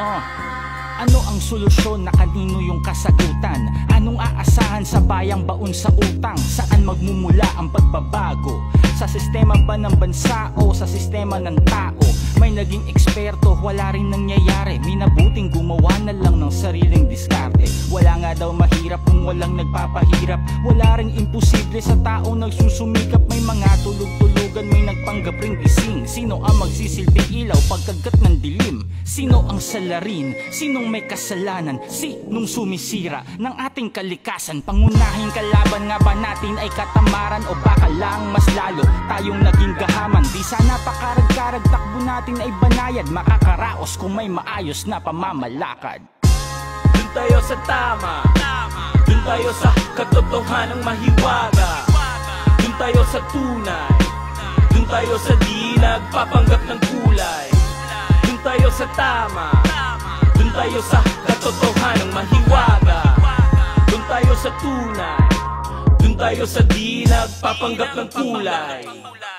Ano ang solusyon na kanino yung kasagutan? Anong aasahan sa bayang baon sa utang? Saan magmumula ang pagbabago? Sa sistema ba ng bansa o sa sistema ng tao? May naging eksperto, wala rin nangyayari. Minabuting gumawa na lang ng sariling diskarte. Wala nga daw mahirap kung walang nagpapahirap. Wala ring imposible sa taong nagsusumikap. May mga tulog-tulugan, may nagpanggap ring gising. Sino ang magsisilbing ilaw pagkagat ng dilim? Sino ang salarin? Sinong may kasalanan? Sinong sumisira ng ating kalikasan? Pangunahing kalaban nga ba natin ay katamaran o baka lang mas lalo tayong naging gahaman? Di sana pakarag-karag takbo natin ay banayad. Makakaraos kung may maayos na pamamalakad. Dun tayo sa tama, dun tayo sa katotohanang mahiwaga, dun tayo sa tunay, dun tayo sa di nagpapanggap ng kulay. Dun tayo sa tama, dun tayo sa katotohanang mahiwaga, dun tayo sa tunay, dun tayo sa di nagpapanggap ng kulay.